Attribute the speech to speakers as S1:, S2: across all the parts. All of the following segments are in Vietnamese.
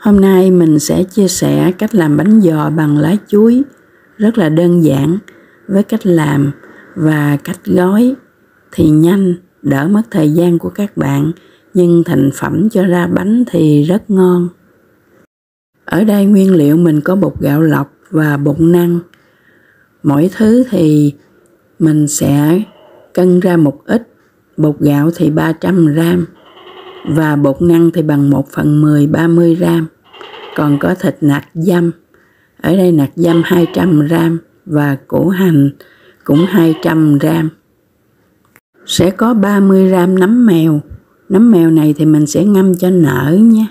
S1: Hôm nay mình sẽ chia sẻ cách làm bánh giò bằng lá chuối rất là đơn giản, với cách làm và cách gói thì nhanh, đỡ mất thời gian của các bạn, nhưng thành phẩm cho ra bánh thì rất ngon. Ở đây nguyên liệu mình có bột gạo lọc và bột năng. Mỗi thứ thì mình sẽ cân ra một ít. Bột gạo thì 300g và bột năng thì bằng 1/10 30g. Còn có thịt nạc dăm, ở đây nạc dăm 200g và củ hành cũng 200g. Sẽ có 30g nấm mèo. Nấm mèo này thì mình sẽ ngâm cho nở nhé.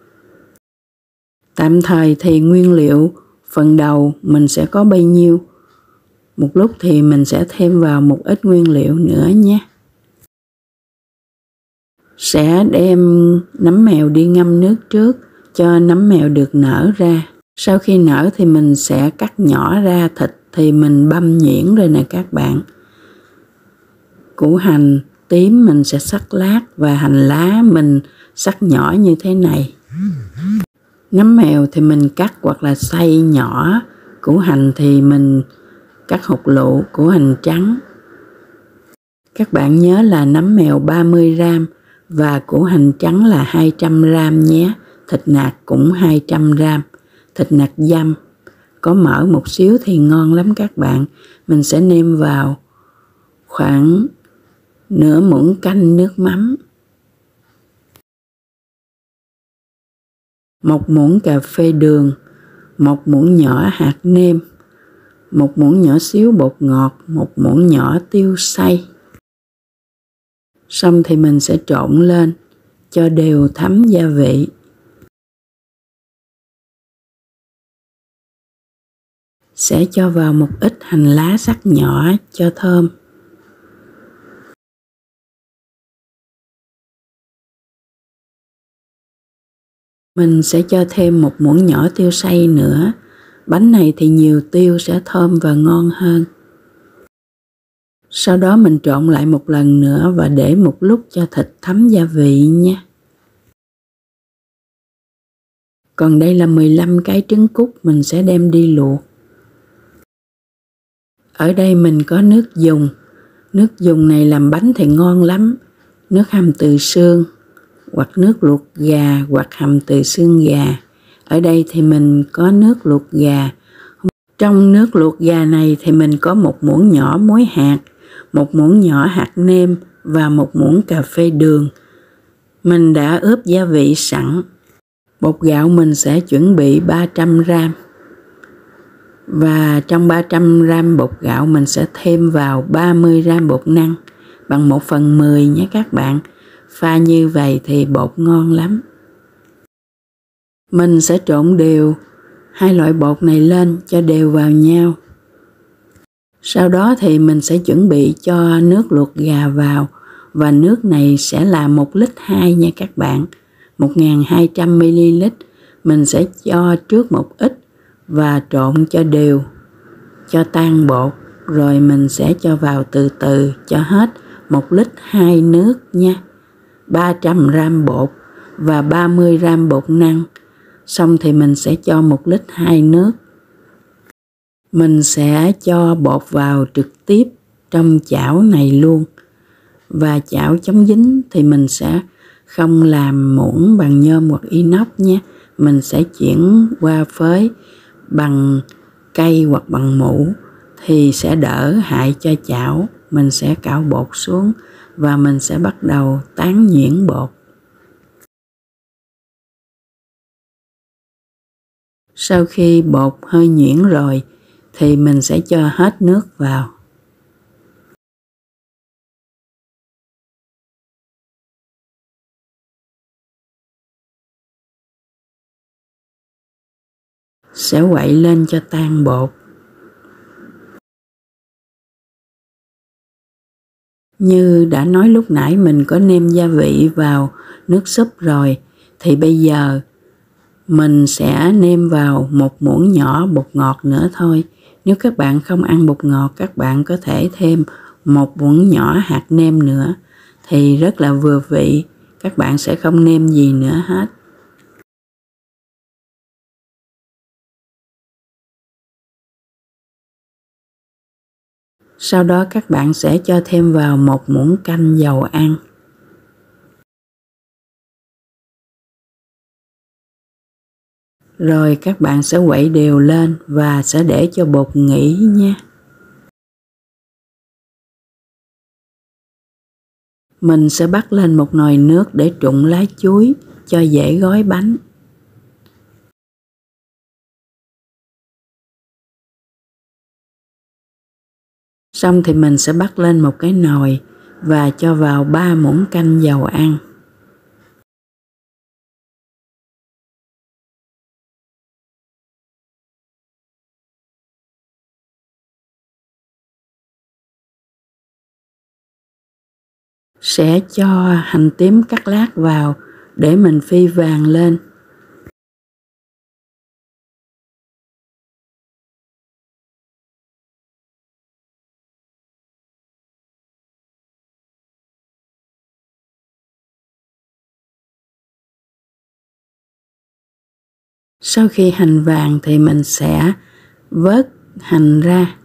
S1: Tạm thời thì nguyên liệu phần đầu mình sẽ có bấy nhiêu. Một lúc thì mình sẽ thêm vào một ít nguyên liệu nữa nhé. Sẽ đem nấm mèo đi ngâm nước trước cho nấm mèo được nở ra. Sau khi nở thì mình sẽ cắt nhỏ ra. Thịt thì mình băm nhuyễn rồi nè các bạn. Củ hành tím mình sẽ cắt lát và hành lá mình cắt nhỏ như thế này. Nấm mèo thì mình cắt hoặc là xay nhỏ. Củ hành thì mình cắt hột lựu, củ hành trắng. Các bạn nhớ là nấm mèo 30g và củ hành trắng là 200g nhé. Thịt nạc cũng 200g. Thịt nạc dăm có mỡ một xíu thì ngon lắm các bạn. Mình sẽ nêm vào khoảng nửa muỗng canh nước mắm, 1 muỗng cà phê đường, 1 muỗng nhỏ hạt nêm, 1 muỗng nhỏ xíu bột ngọt, 1 muỗng nhỏ tiêu xay. Xong thì mình sẽ trộn lên cho đều thấm gia vị. Sẽ cho vào một ít hành lá cắt nhỏ cho thơm. Mình sẽ cho thêm 1 muỗng nhỏ tiêu xay nữa. Bánh này thì nhiều tiêu sẽ thơm và ngon hơn. Sau đó mình trộn lại một lần nữa và để một lúc cho thịt thấm gia vị nha. Còn đây là 15 cái trứng cút mình sẽ đem đi luộc. Ở đây mình có nước dùng. Nước dùng này làm bánh thì ngon lắm. Nước hầm từ xương hoặc nước luộc gà hoặc hầm từ xương gà. Ở đây thì mình có nước luộc gà. Trong nước luộc gà này thì mình có 1 muỗng nhỏ muối hạt, 1 muỗng nhỏ hạt nêm và 1 muỗng cà phê đường. Mình đã ướp gia vị sẵn. Bột gạo mình sẽ chuẩn bị 300g. Và trong 300g bột gạo mình sẽ thêm vào 30g bột năng bằng 1/10 nhé các bạn. Pha như vậy thì bột ngon lắm. Mình sẽ trộn đều hai loại bột này lên cho đều vào nhau. Sau đó thì mình sẽ chuẩn bị cho nước luộc gà vào. Và nước này sẽ là 1,2 lít nha các bạn. 1200ml. Mình sẽ cho trước một ít và trộn cho đều, cho tan bột. Rồi mình sẽ cho vào từ từ cho hết 1,2 lít nước nha. 300g bột và 30g bột năng. Xong thì mình sẽ cho 1,2 lít nước. Mình sẽ cho bột vào trực tiếp trong chảo này luôn. Và chảo chống dính thì mình sẽ không làm muỗng bằng nhôm hoặc inox nhé. Mình sẽ chuyển qua phới bằng cây hoặc bằng mũ thì sẽ đỡ hại cho chảo. Mình sẽ cạo bột xuống và mình sẽ bắt đầu tán nhuyễn bột. Sau khi bột hơi nhuyễn rồi thì mình sẽ cho hết nước vào. Sẽ quậy lên cho tan bột. Như đã nói lúc nãy mình có nêm gia vị vào nước súp rồi. Thì bây giờ mình sẽ nêm vào 1 muỗng nhỏ bột ngọt nữa thôi. Nếu các bạn không ăn bột ngọt, các bạn có thể thêm 1 muỗng nhỏ hạt nêm nữa. Thì rất là vừa vị. Các bạn sẽ không nêm gì nữa hết. Sau đó các bạn sẽ cho thêm vào 1 muỗng canh dầu ăn. Rồi các bạn sẽ quậy đều lên và sẽ để cho bột nghỉ nha. Mình sẽ bắt lên một nồi nước để trụng lá chuối cho dễ gói bánh. Xong thì mình sẽ bắt lên một cái nồi và cho vào 3 muỗng canh dầu ăn. Sẽ cho hành tím cắt lát vào để mình phi vàng lên. Sau khi hành vàng thì mình sẽ vớt hành ra.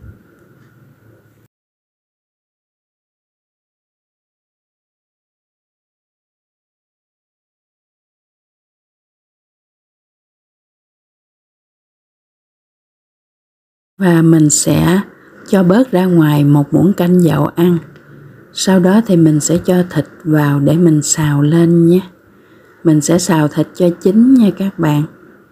S1: Và mình sẽ cho bớt ra ngoài 1 muỗng canh dầu ăn. Sau đó thì mình sẽ cho thịt vào để mình xào lên nhé. Mình sẽ xào thịt cho chín nha các bạn.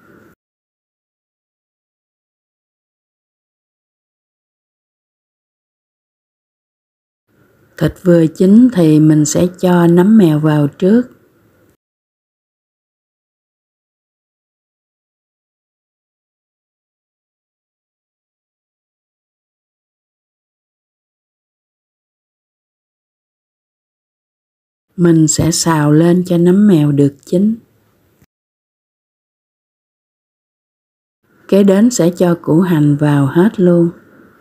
S1: Thịt vừa chín thì mình sẽ cho nấm mèo vào trước. Mình sẽ xào lên cho nấm mèo được chín. Kế đến sẽ cho củ hành vào hết luôn.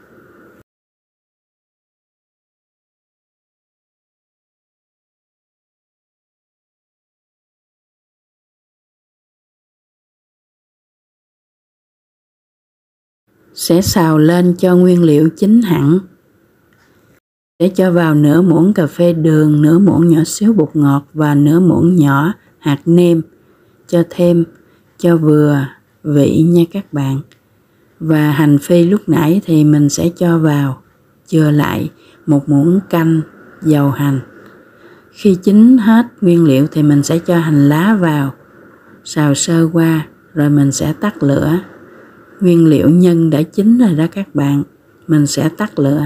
S1: Sẽ xào lên cho nguyên liệu chín hẳn. Để cho vào nửa muỗng cà phê đường, nửa muỗng nhỏ xíu bột ngọt và nửa muỗng nhỏ hạt nêm. Cho thêm cho vừa vị nha các bạn. Và hành phi lúc nãy thì mình sẽ cho vào, chừa lại 1 muỗng canh dầu hành. Khi chín hết nguyên liệu thì mình sẽ cho hành lá vào, xào sơ qua rồi mình sẽ tắt lửa. Nguyên liệu nhân đã chín rồi đó các bạn, mình sẽ tắt lửa.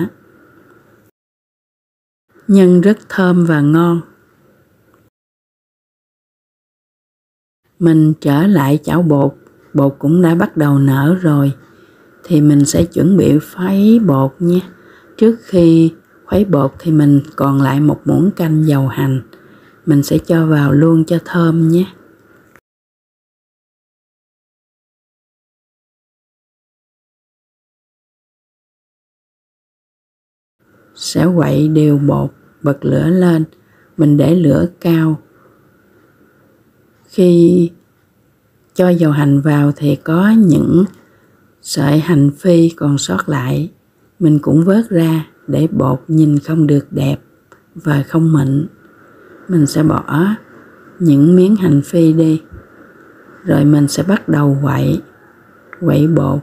S1: Nhân rất thơm và ngon. Mình trở lại chảo bột, bột cũng đã bắt đầu nở rồi. Thì mình sẽ chuẩn bị khuấy bột nhé. Trước khi khuấy bột thì mình còn lại 1 muỗng canh dầu hành. Mình sẽ cho vào luôn cho thơm nhé. Sẽ quậy đều bột, bật lửa lên. Mình để lửa cao. Khi cho dầu hành vào thì có những sợi hành phi còn sót lại. Mình cũng vớt ra để bột nhìn không được đẹp và không mịn. Mình sẽ bỏ những miếng hành phi đi. Rồi mình sẽ bắt đầu quậy bột.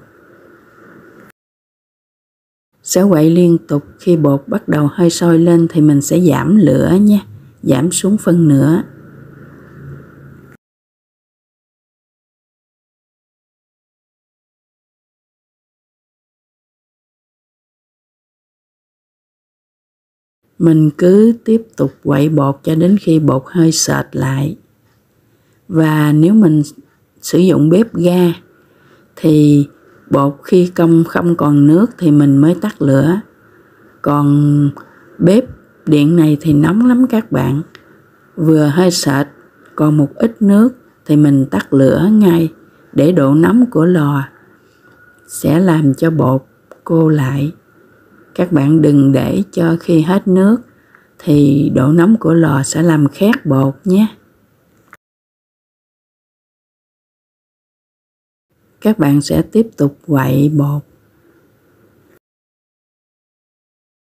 S1: Sẽ quậy liên tục, khi bột bắt đầu hơi sôi lên thì mình sẽ giảm lửa nha, giảm xuống phân nửa. Mình cứ tiếp tục quậy bột cho đến khi bột hơi sệt lại. Và nếu mình sử dụng bếp ga thì bột khi không còn nước thì mình mới tắt lửa. Còn bếp điện này thì nóng lắm các bạn. Vừa hơi sệt, còn một ít nước thì mình tắt lửa ngay để độ nóng của lò sẽ làm cho bột cô lại. Các bạn đừng để cho khi hết nước thì độ nóng của lò sẽ làm khét bột nhé. Các bạn sẽ tiếp tục quậy bột.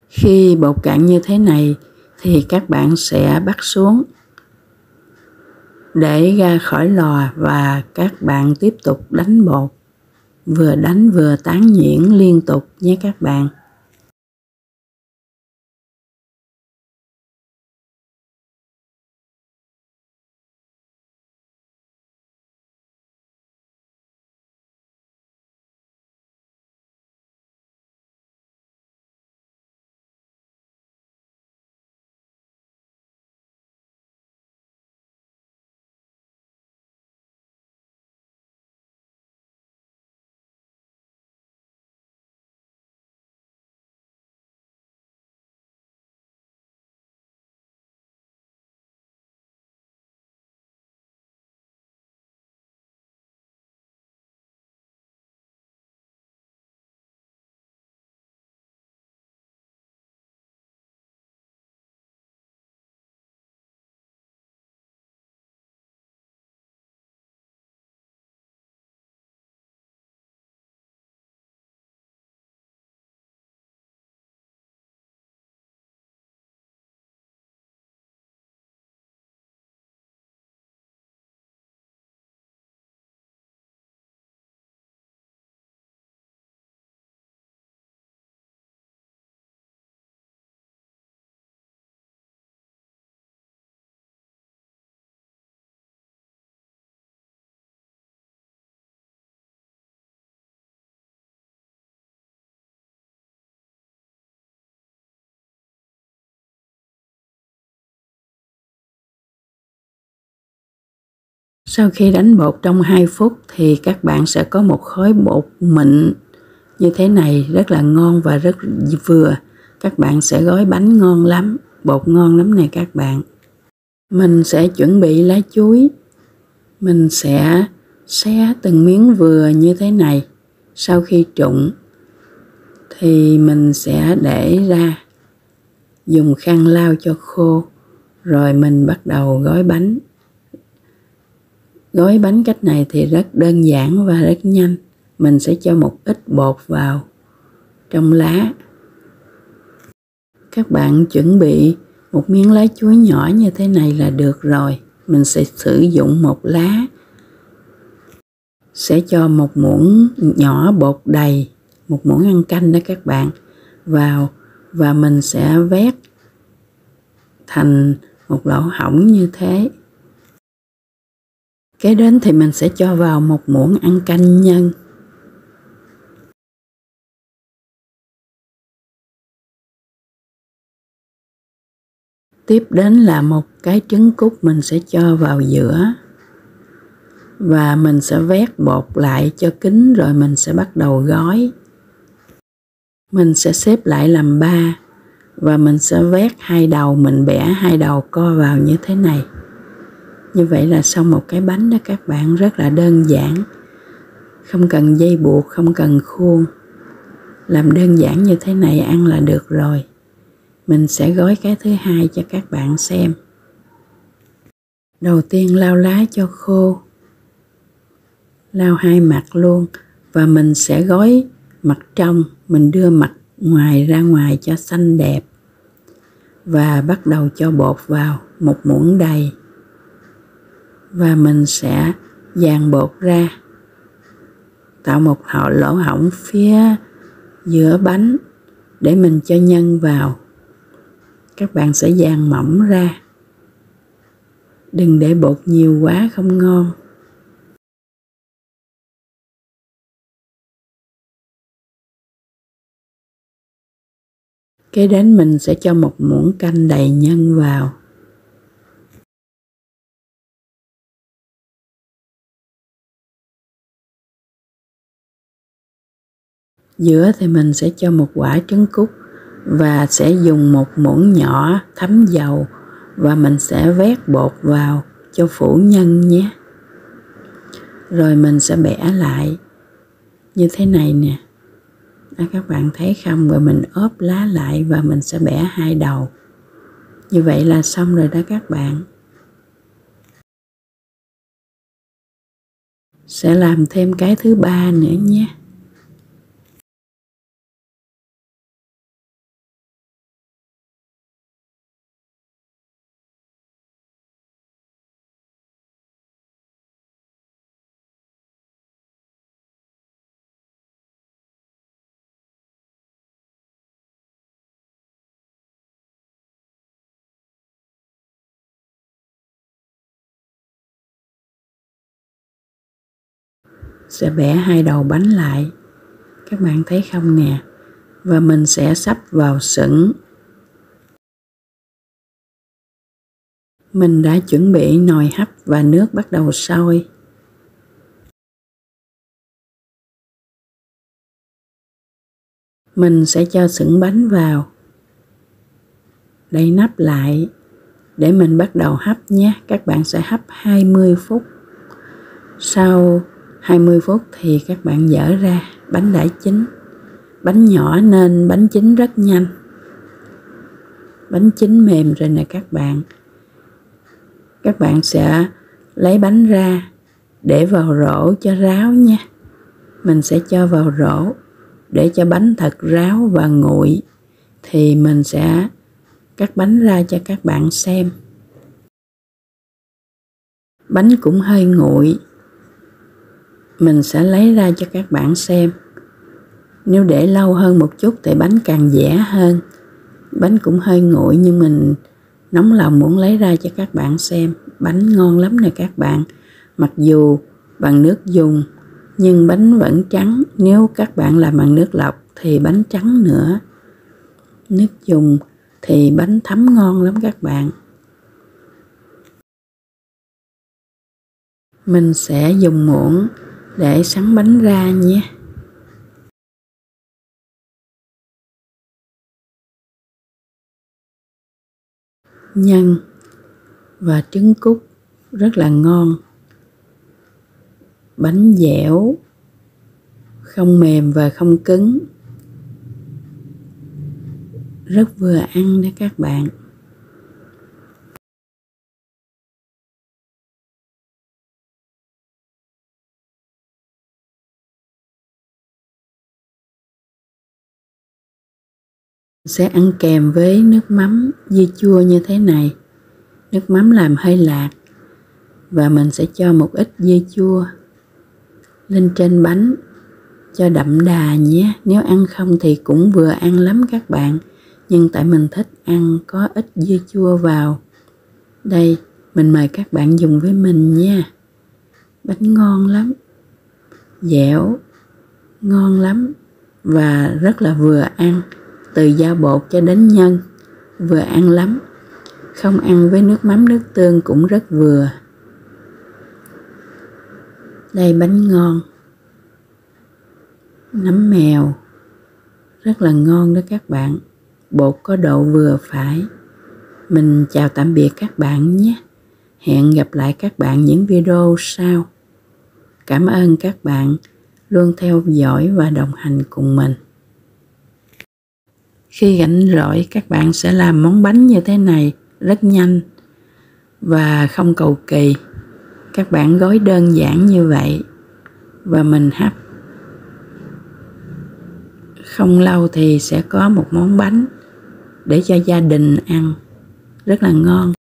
S1: Khi bột cạn như thế này thì các bạn sẽ bắt xuống để ra khỏi lò và các bạn tiếp tục đánh bột. Vừa đánh vừa tán nhuyễn liên tục nhé các bạn. Sau khi đánh bột trong 2 phút thì các bạn sẽ có một khối bột mịn như thế này, rất là ngon và rất vừa. Các bạn sẽ gói bánh ngon lắm, bột ngon lắm này các bạn. Mình sẽ chuẩn bị lá chuối. Mình sẽ xé từng miếng vừa như thế này. Sau khi trụng thì mình sẽ để ra, dùng khăn lau cho khô, rồi mình bắt đầu gói bánh. Gói bánh cách này thì rất đơn giản và rất nhanh. Mình sẽ cho một ít bột vào trong lá. Các bạn chuẩn bị một miếng lá chuối nhỏ như thế này là được rồi. Mình sẽ sử dụng một lá. Sẽ cho một muỗng nhỏ bột đầy, một muỗng ăn canh đó các bạn, vào và mình sẽ vét thành một lỗ hổng như thế. Kế đến thì mình sẽ cho vào một muỗng ăn canh nhân. Tiếp đến là một cái trứng cút mình sẽ cho vào giữa. Và mình sẽ vét bột lại cho kín rồi mình sẽ bắt đầu gói. Mình sẽ xếp lại làm 3 và mình sẽ vét 2 đầu, mình bẻ 2 đầu co vào như thế này. Như vậy là xong một cái bánh đó các bạn, rất là đơn giản. Không cần dây buộc, không cần khuôn. Làm đơn giản như thế này ăn là được rồi. Mình sẽ gói cái thứ hai cho các bạn xem. Đầu tiên lau lá cho khô. Lau hai mặt luôn. Và mình sẽ gói mặt trong. Mình đưa mặt ngoài ra ngoài cho xanh đẹp. Và bắt đầu cho bột vào một muỗng đầy. Và mình sẽ dàn bột ra. Tạo một lỗ hổng phía giữa bánh để mình cho nhân vào. Các bạn sẽ dàn mỏng ra. Đừng để bột nhiều quá không ngon. Kế đến mình sẽ cho một muỗng canh đầy nhân vào. Giữa thì mình sẽ cho một quả trứng cút và sẽ dùng một muỗng nhỏ thấm dầu và mình sẽ vét bột vào cho phủ nhân nhé. Rồi mình sẽ bẻ lại như thế này nè. Đó, các bạn thấy không? Rồi mình ốp lá lại và mình sẽ bẻ 2 đầu. Như vậy là xong rồi đó các bạn. Sẽ làm thêm cái thứ 3 nữa nhé. sẽ bẻ hai đầu bánh lại. Các bạn thấy không nè? Và mình sẽ sắp vào sửng. Mình đã chuẩn bị nồi hấp và nước bắt đầu sôi. Mình sẽ cho sửng bánh vào. Đậy nắp lại để mình bắt đầu hấp nhé. Các bạn sẽ hấp 20 phút. Sau 20 phút thì các bạn dỡ ra. Bánh đã chín. Bánh nhỏ nên bánh chín rất nhanh. Bánh chín mềm rồi nè các bạn. Các bạn sẽ lấy bánh ra để vào rổ cho ráo nha. Mình sẽ cho vào rổ để cho bánh thật ráo và nguội. Thì mình sẽ cắt bánh ra cho các bạn xem. Bánh cũng hơi nguội. Mình sẽ lấy ra cho các bạn xem. Nếu để lâu hơn một chút thì bánh càng dẻ hơn. Bánh cũng hơi nguội nhưng mình nóng lòng muốn lấy ra cho các bạn xem. Bánh ngon lắm nè các bạn. Mặc dù bằng nước dùng nhưng bánh vẫn trắng. Nếu các bạn làm bằng nước lọc thì bánh trắng nữa. Nước dùng thì bánh thấm ngon lắm các bạn. Mình sẽ dùng muỗng để sắn bánh ra nhé. Nhân và trứng cút rất là ngon. Bánh dẻo, không mềm và không cứng. Rất vừa ăn đó các bạn. Sẽ ăn kèm với nước mắm dưa chua như thế này. Nước mắm làm hơi lạc và mình sẽ cho một ít dưa chua lên trên bánh cho đậm đà nhé. Nếu ăn không thì cũng vừa ăn lắm các bạn. Nhưng tại mình thích ăn có ít dưa chua vào. Đây, mình mời các bạn dùng với mình nha. Bánh ngon lắm, dẻo, ngon lắm và rất là vừa ăn. Từ da bột cho đến nhân, vừa ăn lắm. Không ăn với nước mắm nước tương cũng rất vừa. Đây bánh ngon. Nấm mèo, rất là ngon đó các bạn. Bột có độ vừa phải. Mình chào tạm biệt các bạn nhé. Hẹn gặp lại các bạn những video sau. Cảm ơn các bạn luôn theo dõi và đồng hành cùng mình. Khi rảnh rỗi các bạn sẽ làm món bánh như thế này rất nhanh và không cầu kỳ. Các bạn gói đơn giản như vậy và mình hấp. Không lâu thì sẽ có một món bánh để cho gia đình ăn rất là ngon.